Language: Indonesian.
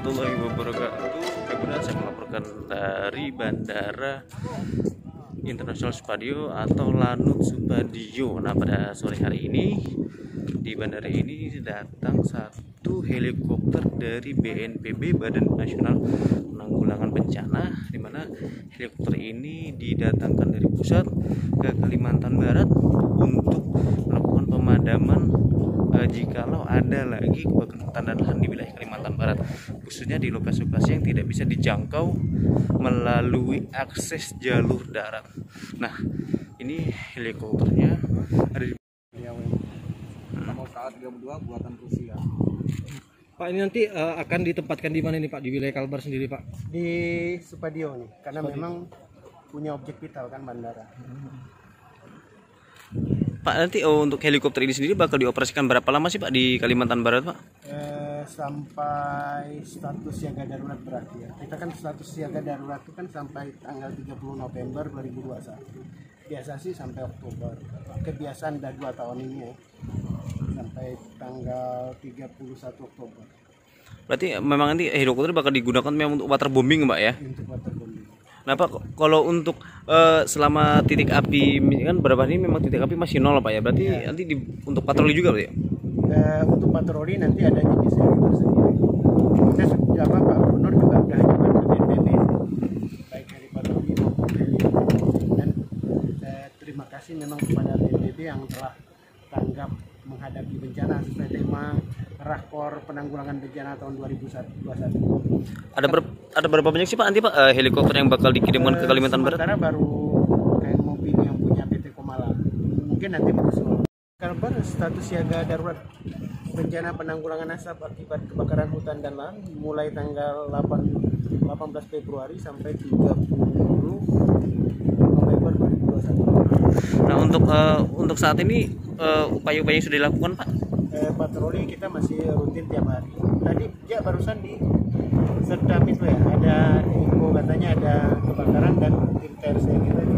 warahmatullahi wabarakatuh. Kebetulan saya melaporkan dari Bandara Internasional Supadio atau Lanut Supadio. Nah, pada sore hari ini di bandara ini datang satu helikopter dari BNPB, Badan Nasional Penanggulangan Bencana, di mana helikopter ini didatangkan dari pusat ke Kalimantan Barat untuk melakukan pemadaman jikalau ada lagi kebakaran hutan dan lahan di wilayah Kalimantan Barat, khususnya di lokasi-lokasi yang tidak bisa dijangkau melalui akses jalur darat. Nah, ini helikopternya ada di Nomor KA-32 buatan Rusia. Pak, ini nanti akan ditempatkan di mana nih Pak, di wilayah Kalbar sendiri Pak? Di Supadio nih, karena memang punya objek vital kan bandara. Pak, nanti untuk helikopter ini sendiri bakal dioperasikan berapa lama sih Pak di Kalimantan Barat Pak? Sampai status siaga darurat berakhir. Kita kan status siaga darurat itu kan sampai tanggal 30 November 2021. Biasa sih sampai Oktober. Kebiasaan udah 2 tahun ini ya. Sampai tanggal 31 Oktober. Berarti memang nanti helikopter bakal digunakan memang untuk waterbombing Pak ya? Untuk waterbombing. Nah Pak, kalau untuk selama titik api kan berapa ini memang titik api masih nol Pak ya? Berarti ya, nanti untuk patroli juga Pak ya? Untuk patroli nanti ada jenis helikopter sendiri. Kita sudah Pak Gubernur juga sudah ajukan ke BNPB, baik dari patroli maupun helikopter. Dan terima kasih memang kepada BNPB yang telah tanggap menghadapi bencana sesuai tema Rakor Penanggulangan Bencana tahun 2021. Ada berapa banyak sih Pak nanti Pak helikopter yang bakal dikirimkan ke Kalimantan Barat? Sementara baru kayak mobil yang punya PT Komala. Mungkin nanti berusul. Kalbar status siaga darurat bencana penanggulangan asap akibat kebakaran hutan dan lahan mulai tanggal 18 Februari sampai 30 November 2021. Nah, untuk saat ini upaya-upaya yang sudah dilakukan Pak? Patroli kita masih rutin tiap hari. Tadi ya barusan di Serdam itu ya ada info katanya ada kebakaran dan tim TRC kita